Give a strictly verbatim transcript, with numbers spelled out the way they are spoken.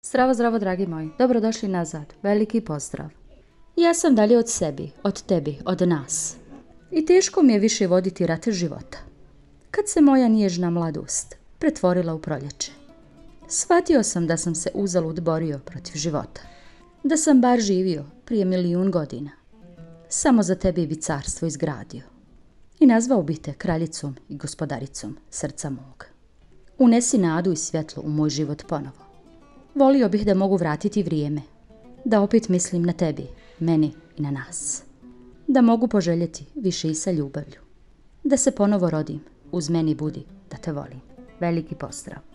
Zdravo, zdravo, dragi moji. Dobrodošli nazad. Veliki pozdrav. Ja sam dalje od sebi, od tebi, od nas. I teško mi je više voditi rat života. Kad se moja nježna mladost pretvorila u proljeće, shvatio sam da sam se uzalud borio protiv života. Da sam bar živio prije milijun godina. Samo za tebi bi carstvo izgradio. I nazvao bi te kraljicom i gospodaricom srca mog. Unesi nadu i svjetlo u moj život ponovo. Volio bih da mogu vratiti vrijeme. Da opet mislim na tebi, meni i na nas. Da mogu poželjeti više i sa ljubavlju. Da se ponovo rodim, uz meni budi da te volim. Veliki pozdrav.